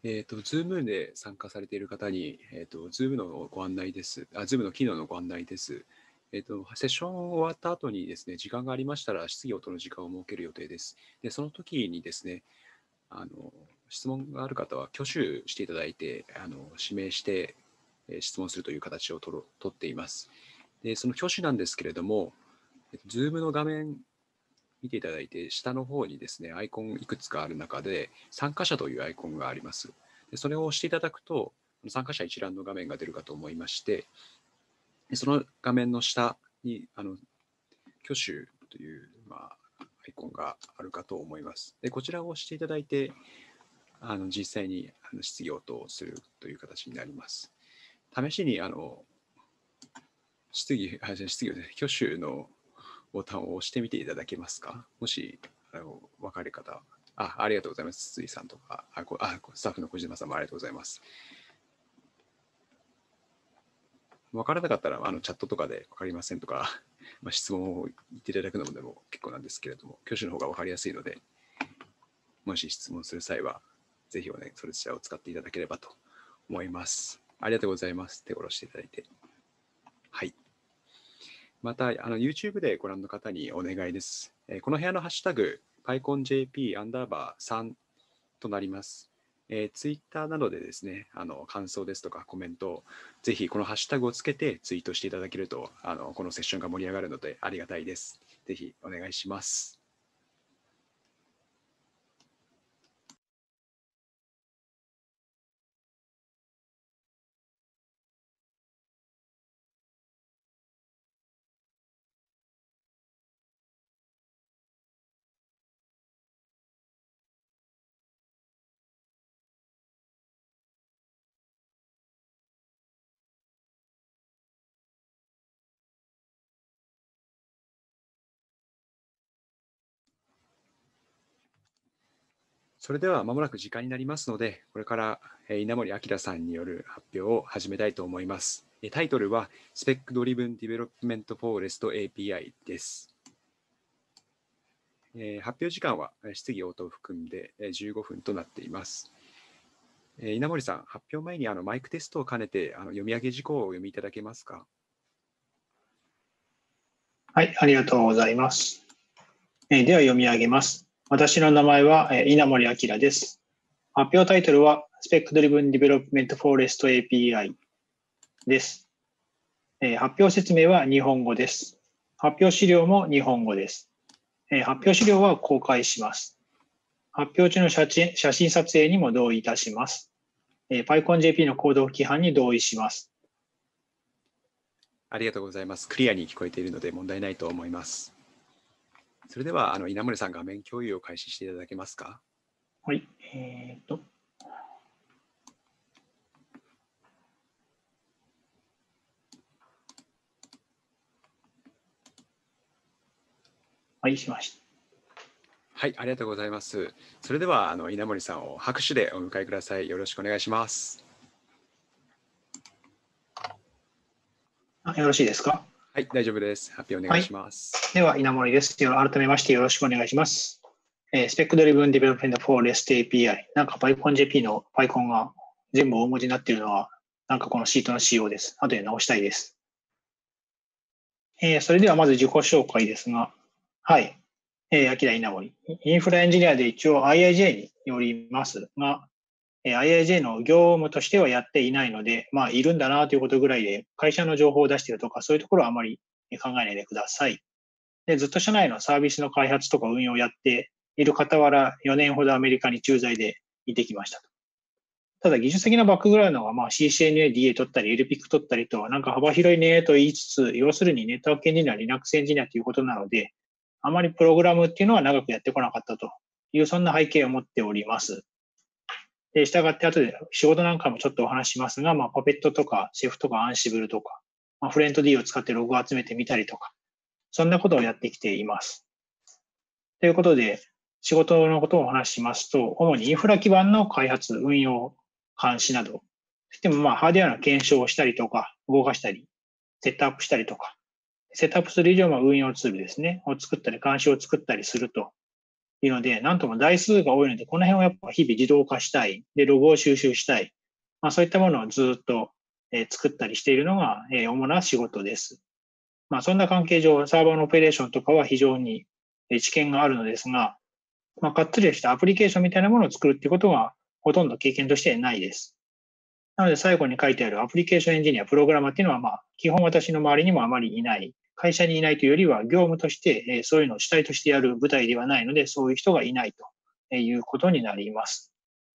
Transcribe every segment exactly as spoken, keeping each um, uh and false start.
えっと、Zoom で参加されている方に、えっと、Zoom のご案内です。あ、Zoom の機能のご案内です。えっと、セッション終わった後にですね、時間がありましたら質疑応答の時間を設ける予定です。で、その時にですね、あの、質問がある方は挙手していただいて、あの、指名してえー質問するという形をとろ取っています。で、その挙手なんですけれども、えっと Zoom の画面見ていただいて、下の方にですね、アイコンいくつかある中で、参加者というアイコンがあります。でそれを押していただくと、参加者一覧の画面が出るかと思いまして、でその画面の下に、あの挙手という、まあ、アイコンがあるかと思います。でこちらを押していただいて、あの実際にあの質疑応答をするという形になります。試しにあの質疑、あ、じゃ質疑ね、挙手のボタンを押してみていただけますか？もし、あの、分かる方。あ、ありがとうございます。筒井さんとか、あ、こあスタッフの小島さんもありがとうございます。分からなかったら、あの、チャットとかで分かりませんとか、まあ、質問を言っていただくのでも結構なんですけれども、挙手の方が分かりやすいので、もし質問する際は、ぜひおね、そちらを使っていただければと思います。ありがとうございます。手を下ろしていただいて。はい。また、あの YouTube でご覧の方にお願いです。えーこの部屋のハッシュタグ、PyConJP アンダーバーさんとなります。えー、Twitter などでですね、あの感想ですとかコメントをぜひこのハッシュタグをつけてツイートしていただけると、あのこのセッションが盛り上がるのでありがたいです。ぜひお願いします。それではまもなく時間になりますので、これから稲森明さんによる発表を始めたいと思います。タイトルは Spec Driven Development for REST エーピーアイ です。えー発表時間は質疑応答を含んでじゅうごふんとなっています。えー稲森さん、発表前にあのマイクテストを兼ねてあの読み上げ事項をお読みいただけますか？ はい、ありがとうございます。えーでは読み上げます。私の名前は、えー稲森明です。発表タイトルは Spec Driven Development for REST エーピーアイ です。えー発表説明は日本語です。発表資料も日本語です。えー発表資料は公開します。発表中の写真写真撮影にも同意いたします。えー、PyConJP のコード規範に同意します。 ありがとうございます。クリアに聞こえているので問題ないと思います。それではあの稲森さん、画面共有を開始していただけますか？ はい。えー、と。はい、しました。 はい、ありがとうございます。それではあの稲森さんを拍手でお迎えください。よろしくお願いします。 よろしいですか？ はい、大丈夫です。発表お願いします。 はい、では、稲森です。改めましてよろしくお願いします。えー、スペックドリブンディベロップメント for REST エーピーアイ。なんか PyConJP の Pycon が全部大文字になっているのは、なんかこのシートの仕様です。後で直したいです。えー、それではまず自己紹介ですが、はい。えー、秋田稲森。インフラエンジニアで一応 アイアイジェー によりますが、えー、アイアイジェー の業務としてはやっていないので、まあ、いるんだなということぐらいで、会社の情報を出しているとか、そういうところはあまり考えないでください。で、ずっと社内のサービスの開発とか運用をやっている傍ら、よねんほどアメリカに駐在でいてきましたと。ただ、技術的なバックグラウンドは、まあ、シーシーエヌエー、ディーエー 取ったり、エルピック 取ったりと、なんか幅広いねと言いつつ、要するにネットワークエンジニア、Linux エンジニアということなので、あまりプログラムっていうのは長くやってこなかったという、そんな背景を持っております。で、従って後で仕事なんかもちょっとお話しますが、まあ、パペットとか、シェフとか、アンシブルとか、まあ、フレント D を使ってログを集めてみたりとか、そんなことをやってきています。ということで、仕事のことをお話ししますと、主にインフラ基盤の開発、運用、監視など、そしてもまあハードウェアの検証をしたりとか、動かしたり、セットアップしたりとか、セットアップする以上は運用ツールですね、を作ったり、監視を作ったりするというので、なんとも台数が多いので、この辺をやっぱ日々自動化したい。で、ログを収集したい。まあ、そういったものをずっと、えー作ったりしているのが、えー主な仕事です。まあ、そんな関係上、サーバーのオペレーションとかは非常にえー知見があるのですが、まあ、がっつりしたアプリケーションみたいなものを作るっていうことは、ほとんど経験としてないです。なので、最後に書いてあるアプリケーションエンジニア、プログラマーっていうのは、まあ、基本私の周りにもあまりいない。会社にいないというよりは、業務として、えーそういうのを主体としてやる部隊ではないので、そういう人がいないということになります。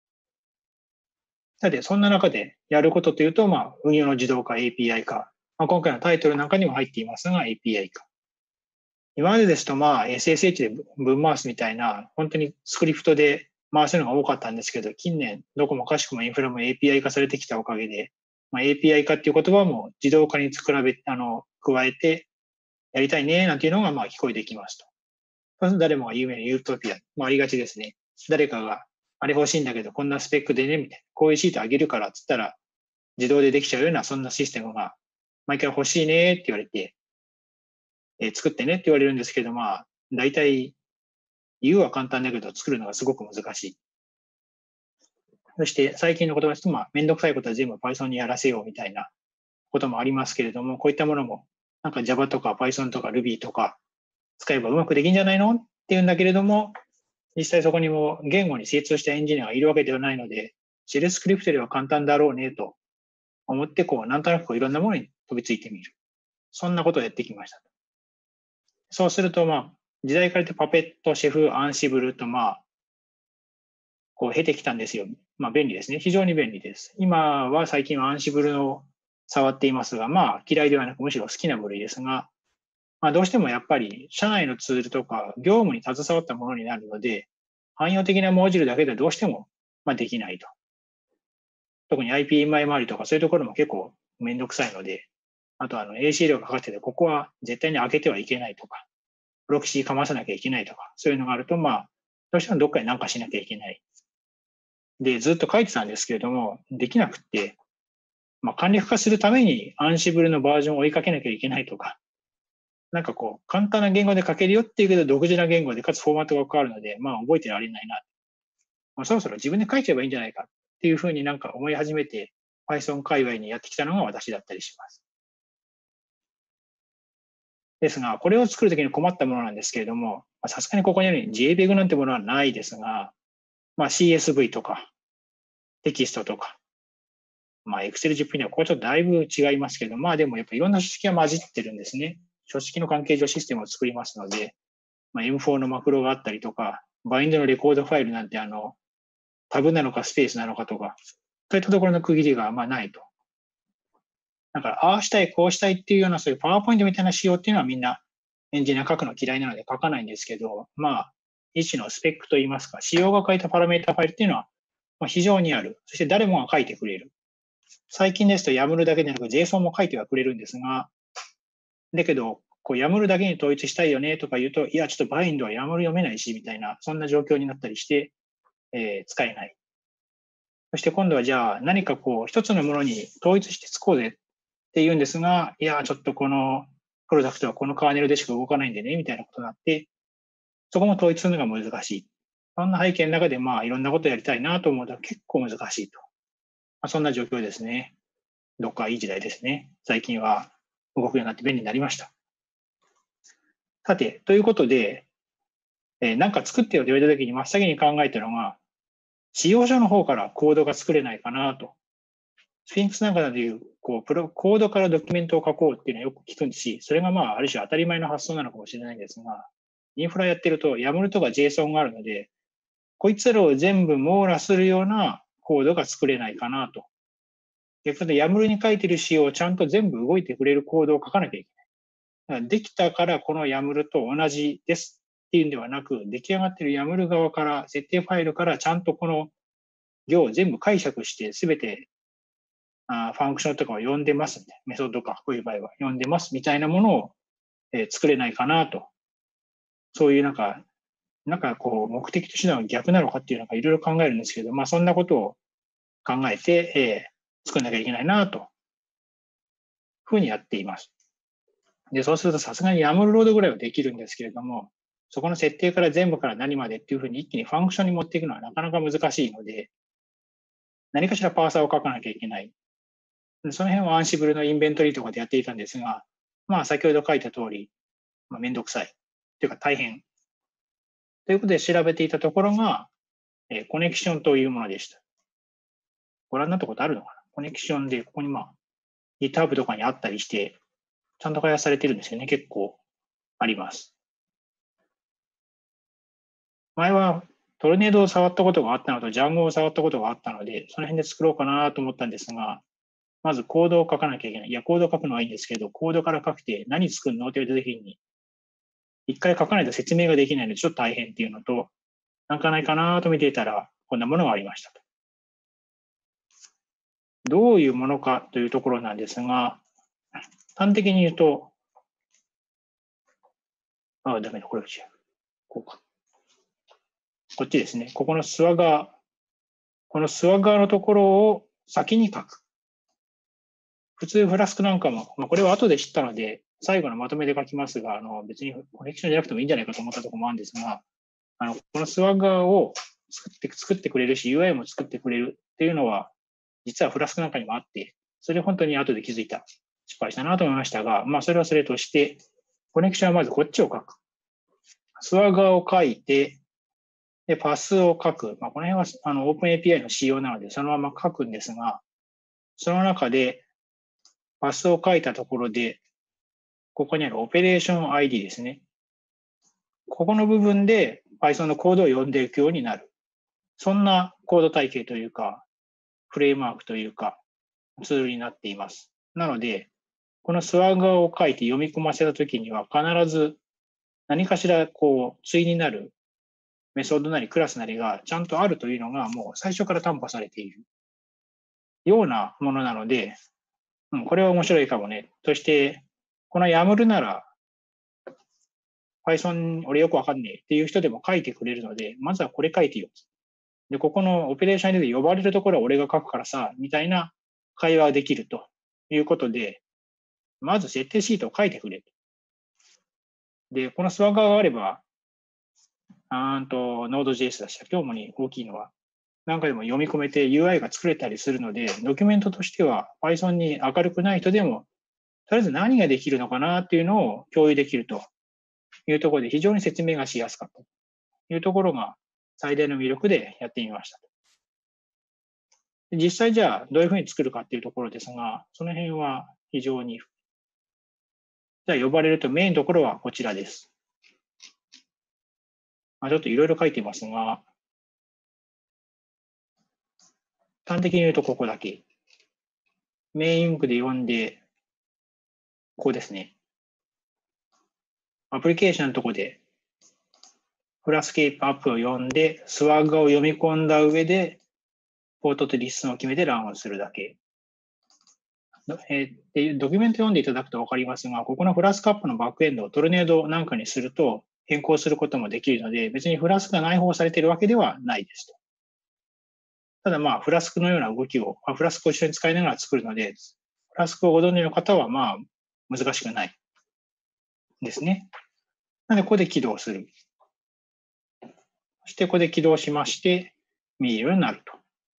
さて、そんな中でやることというと、まあ、運用の自動化、エーピーアイ 化。まあ、今回のタイトルなんかにも入っていますが、エーピーアイ 化。今までですと、まあ、エスエスエイチ で分回すみたいな、本当にスクリプトで回すのが多かったんですけど、近年、どこもかしくもインフラも エーピーアイ 化されてきたおかげで、まあ、エーピーアイ 化っていう言葉も自動化に比べ、あの、加えてやりたいね、なんていうのが、まあ、聞こえてきますと。そうすると誰もが有名なユートピア、まあ、ありがちですね。誰かが、あれ欲しいんだけど、こんなスペックでね、みたいな。こういうシートあげるからっつったら、自動でできちゃうような、そんなシステムが、毎回欲しいねって言われて、えー作ってねって言われるんですけど、まあ、大体、言うは簡単だけど、作るのがすごく難しい。そして、最近の言葉ですと、まあ、めんどくさいことは全部 Python にやらせようみたいなこともありますけれども、こういったものも、なんか Java とか Python とか Ruby とか使えばうまくできんじゃないのって言うんだけれども、実際そこにも言語に精通したエンジニアがいるわけではないので、シェルスクリプトよりは簡単だろうねと思って、こう、なんとなくこういろんなものに飛びついてみる。そんなことをやってきました。そうすると、まあ、時代から言ってパペット、シェフ、アンシブルと、まあ、こう経てきたんですよ。まあ、便利ですね。非常に便利です。今は最近はアンシブルを触っていますが、まあ、嫌いではなく、むしろ好きな部類ですが、まあ、どうしてもやっぱり、社内のツールとか、業務に携わったものになるので、汎用的なモジュールだけではどうしても、まあ、できないと。特に アイピーエムアイ 周りとかそういうところも結構めんどくさいので、あとあの エーシー 量がかかってて、ここは絶対に開けてはいけないとか、プロキシーかまさなきゃいけないとか、そういうのがあると、まあ、どうしてもどっかに何かしなきゃいけない。で、ずっと書いてたんですけれども、できなくって、まあ、簡略化するためにアンシブルのバージョンを追いかけなきゃいけないとか、なんかこう、簡単な言語で書けるよっていうけど、独自な言語で、かつフォーマットが変わるので、まあ、覚えてられないな。まあ、そろそろ自分で書いちゃえばいいんじゃないかっていうふうになんか思い始めて、Python 界隈にやってきたのが私だったりします。ですが、これを作るときに困ったものなんですけれども、さすがにここにあるように JPEG なんてものはないですが、まあ、シーエスブイ とか、テキストとか、まあ、Excel、ジーピー にはここはちょっとだいぶ違いますけど、まあでもやっぱいろんな書式が混じってるんですね。書式の関係上システムを作りますので、まあ、エムフォー のマクロがあったりとか、バインドのレコードファイルなんてあの、タブなのかスペースなのかとか、そういったところの区切りがまあないと。だから、ああしたい、こうしたいっていうような、そういうパワーポイントみたいな仕様っていうのはみんなエンジニア書くの嫌いなので書かないんですけど、まあ、一種のスペックといいますか、仕様が書いたパラメータファイルっていうのはまあ非常にある。そして誰もが書いてくれる。最近ですと ヤムル だけでなく JSON も書いてはくれるんですが、だけど、こう ヤムル だけに統一したいよねとか言うと、いや、ちょっとバインドは ヤムル 読めないし、みたいな、そんな状況になったりして、えー使えない。そして今度はじゃあ何かこう一つのものに統一して作こうぜって言うんですが、いや、ちょっとこのプロダクトはこのカーネルでしか動かないんでね、みたいなことになって、そこも統一するのが難しい。そんな背景の中で、まあ、いろんなことやりたいなと思うと結構難しいと。まあ、そんな状況ですね。どっかいい時代ですね。最近は動くようになって便利になりました。さて、ということで、えー、なんか作ってよと言われたときに真っ先に考えたのが、使用書の方からコードが作れないかなと。スフィンクスなんかでいう、こう、プロ、コードからドキュメントを書こうっていうのはよく聞くんですし、それがまあ、ある種当たり前の発想なのかもしれないんですが、インフラやってると ヤムル とか JSON があるので、こいつらを全部網羅するようなコードが作れないかなと。逆に ヤムル に書いてる仕様をちゃんと全部動いてくれるコードを書かなきゃいけない。だからできたからこの ヤムル と同じですっていうんではなく、出来上がってる ヤムル 側から、設定ファイルからちゃんとこの行を全部解釈してすべてあファンクションとかを呼んでますみたいな。メソッドか、こういう場合は呼んでますみたいなものを、えー作れないかなと。そういうなんか、なんかこう、目的と手段は逆なのかっていうのがいろいろ考えるんですけど、まあそんなことを考えて、えー作んなきゃいけないなと。ふうにやっています。で、そうするとさすがに ヤムル ロードぐらいはできるんですけれども、 そこの設定から全部から何までっていうふうに一気にファンクションに持っていくのはなかなか難しいので、何かしらパーサーを書かなきゃいけない。その辺はアンシブルのインベントリーとかでやっていたんですが、まあ先ほど書いた通り、まあ、めんどくさい。というか大変。ということで調べていたところが、えーコネクションというものでした。ご覧になったことあるのかな？コネクションで、ここにまあ、GitHub とかにあったりして、ちゃんと開発されてるんですよね。結構あります。前はトルネードを触ったことがあったのと、ジャンゴを触ったことがあったので、その辺で作ろうかなと思ったんですが、まずコードを書かなきゃいけない。いや、コードを書くのはいいんですけど、コードから書くて何作るのって言われた時に、一回書かないと説明ができないので、ちょっと大変っていうのと、なんかないかなと見ていたら、こんなものがありましたと。どういうものかというところなんですが、端的に言うと、ああ、ダメだ、これは違う。こうか。こっちですね。ここのスワガー、このスワガーのところを先に書く。普通フラスクなんかも、まあ、これは後で知ったので、最後のまとめで書きますが、あの別にコネクションじゃなくてもいいんじゃないかと思ったところもあるんですが、あのこのスワガーを作って作ってくれるし、ユーアイ も作ってくれるっていうのは、実はフラスクなんかにもあって、それ本当に後で気づいた。失敗したなと思いましたが、まあそれはそれとして、コネクションはまずこっちを書く。スワガーを書いて、で、パスを書く。まあ、この辺はあの OpenAPI の仕様なので、そのまま書くんですが、その中で、パスを書いたところで、ここにあるオペレーション アイディー ですね。ここの部分で Python のコードを読んでいくようになる。そんなコード体系というか、フレームワークというか、ツールになっています。なので、このスワガーを書いて読み込ませたときには、必ず何かしらこう、対になるメソッドなりクラスなりがちゃんとあるというのがもう最初から担保されているようなものなので、うん、これは面白いかもね。そして、この ヤムル なら、Python 俺よくわかんねえっていう人でも書いてくれるので、まずはこれ書いてよ。で、ここのオペレーションで呼ばれるところは俺が書くからさ、みたいな会話ができるということで、まず設定シートを書いてくれ。で、このスワガーがあれば、あーんと、Node.js だした。今日もに大きいのは、何回でも読み込めて ユーアイ が作れたりするので、ドキュメントとしては Python に明るくない人でも、とりあえず何ができるのかなっていうのを共有できるというところで非常に説明がしやすかったというところが最大の魅力でやってみました。実際じゃあどういうふうに作るかっていうところですが、その辺は非常に、じゃあ呼ばれるとメインのところはこちらです。まあ、ちょっといろいろ書いてますが、端的に言うとここだけ。メインインクで読んで、ここですね。アプリケーションのところで、フラスケープアップを読んで、スワッガを読み込んだ上で、ポートとリスンを決めてランをするだけ。えー、でドキュメント読んでいただくと分かりますが、ここのフラスクアップのバックエンドをトルネードなんかにすると変更することもできるので、別にフラスクが内包されているわけではないですと。ただまあ、フラスクのような動きを、フラスクを一緒に使いながら作るので、フラスクをご存知の方はまあ、難しくないですね。なので、ここで起動する。そして、ここで起動しまして、見えるようになると。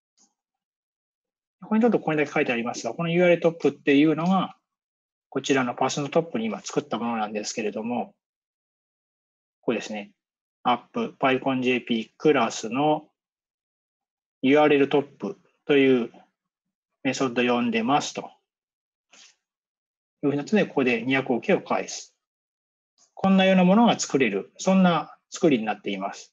ここにちょっとこれだけ書いてありますが、この ユーアールエル トップっていうのが、こちらのパスのトップに今作ったものなんですけれども、ここですね。アップ PyConJP クラスの ユーアールエル トップというメソッド読んでますと。いうふうなので、ここでにひゃくオーケーを返す。こんなようなものが作れる。そんな作りになっています。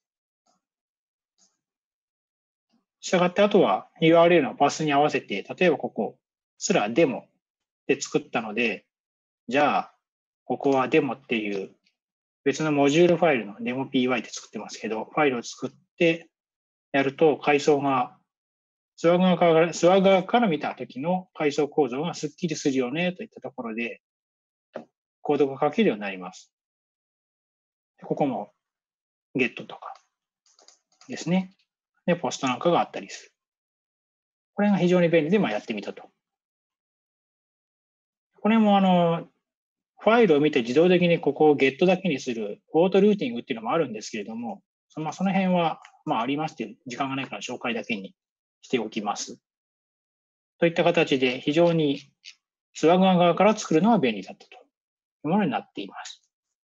したがって、あとは ユーアールエル のパスに合わせて、例えばここ、すらデモで作ったので、じゃあ、ここはデモっていう別のモジュールファイルのデモ ピーワイ って作ってますけど、ファイルを作ってやると階層が、スワガーから、スワガーから見た時の階層構造がスッキリするよねといったところで、コードが書けるようになります。ここも ゲット とかですね。で、ポストなんかがあったりする。これが非常に便利で、まあ、やってみたと。これもあの、 ファイルを見て自動的にここをゲットだけにするオートルーティングっていうのもあるんですけれども、そのまあ、その辺はまあありますっていう時間がないから紹介だけにしておきます。といった形で非常にスワガー側から作るのは便利だったというものになっています。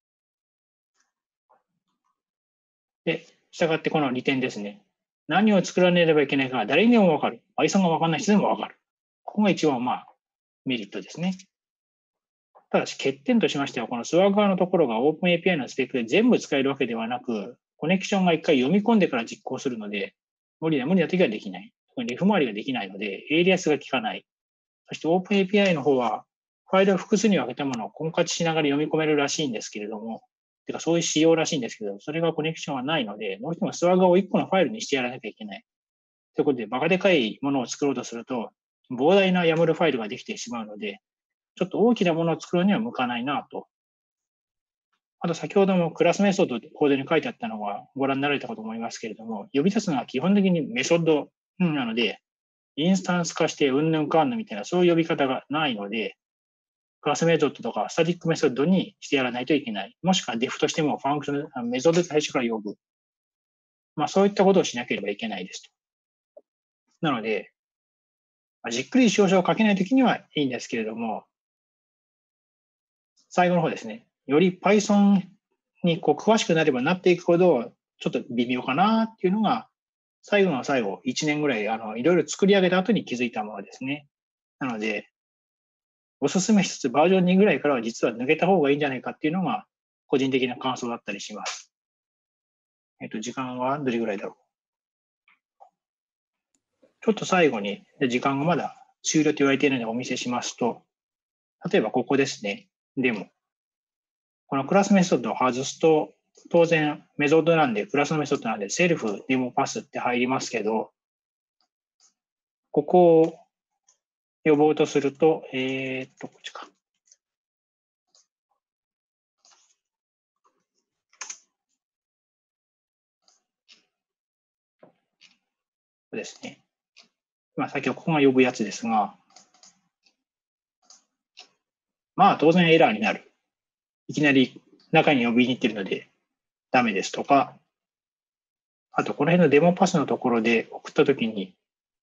で、したがってこの利点ですね。何を作らなければいけないかが誰にでもわかる。Python がわかんない人でもわかる。ここが一番まあメリットですね。ただし欠点としましては、このスワガーのところが OpenAPI のスペックで全部使えるわけではなく、コネクションが一回読み込んでから実行するので、無理な無理な時はできない。特にレフ周りができないので、エイリアスが効かない。そして OpenAPI の方は、ファイルを複数に分けたものを婚活しながら読み込めるらしいんですけれども、てかそういう仕様らしいんですけど、それがコネクションはないので、どうしてもスワガーを一個のファイルにしてやらなきゃいけない。ということで、バカでかいものを作ろうとすると、膨大なヤムルファイルができてしまうので、ちょっと大きなものを作るには向かないなと。あと先ほどもクラスメソッドでコードに書いてあったのはご覧になられたかと思いますけれども、呼び出すのは基本的にメソッドなので、インスタンス化してうんぬんかんぬんみたいなそういう呼び方がないので、クラスメソッドとかスタティックメソッドにしてやらないといけない。もしくはデフとしてもファンクション、メソッドで最初から呼ぶ。まあそういったことをしなければいけないですと。なので、じっくり少々を書けないときにはいいんですけれども、最後の方ですね。より Python にこう詳しくなればなっていくほど、ちょっと微妙かなっていうのが、最後の最後、いちねんぐらい、あの、いろいろ作り上げた後に気づいたものですね。なので、おすすめしつつバージョンにぐらいからは実は抜けた方がいいんじゃないかっていうのが、個人的な感想だったりします。えっと、時間はどれぐらいだろう。ちょっと最後に、時間がまだ終了と言われているのでお見せしますと、例えばここですね。デモ。このクラスメソッドを外すと、当然メソッドなんで、クラスのメソッドなんで、セルフデモパスって入りますけど、ここを呼ぼうとすると、えーっと、こっちか。そうですね。まあ、先ほどここが呼ぶやつですが、まあ当然エラーになる。いきなり中に呼びに行ってるのでダメですとか、あとこの辺のデモパスのところで送ったときに、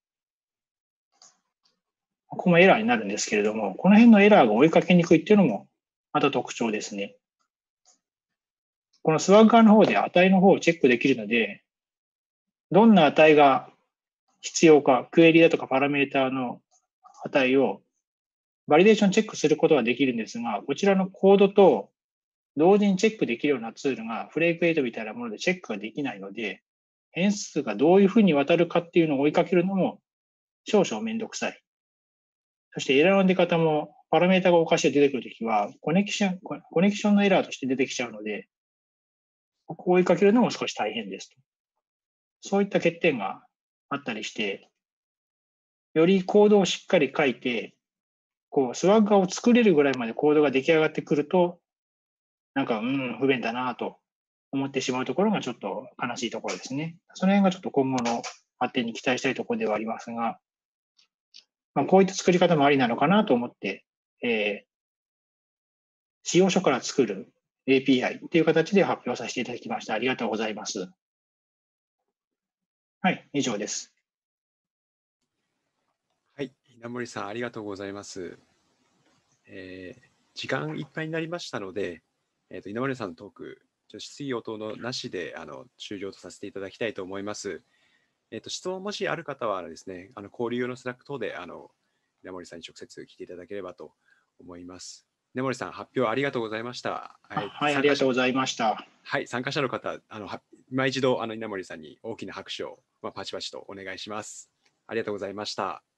ここもエラーになるんですけれども、この辺のエラーが追いかけにくいっていうのもまた特徴ですね。このスワッガーの方で値の方をチェックできるので、どんな値が必要か、クエリだとかパラメータの値をバリデーションチェックすることができるんですが、こちらのコードと同時にチェックできるようなツールがフレークエイトみたいなものでチェックができないので、変数がどういうふうに渡るかっていうのを追いかけるのも少々めんどくさい。そしてエラーの出方もパラメータがおかしいと出てくるときはコネクション、コネクションのエラーとして出てきちゃうので、ここを追いかけるのも少し大変ですと。そういった欠点があったりして、よりコードをしっかり書いて、こう、スワッガーを作れるぐらいまでコードが出来上がってくると、なんか、うん、不便だなと思ってしまうところがちょっと悲しいところですね。その辺がちょっと今後の発展に期待したいところではありますが、まあ、こういった作り方もありなのかなと思って、えー、使用書から作る エーピーアイ という形で発表させていただきました。ありがとうございます。はい、以上です。 はい、稲森さん、ありがとうございます。えー、時間いっぱいになりましたので、えーと、稲森さんのトーク、質疑応答のなしであの終了とさせていただきたいと思います。えーと、質問もしある方はですね、あの交流用のスラック等であの稲森さんに直接聞いていただければと思います。稲森さん、発表ありがとうございました。 はい、はい、ありがとうございました。 はい、参加者の方、あの今一度あの稲森さんに大きな拍手を、まあ、パチパチとお願いします。ありがとうございました。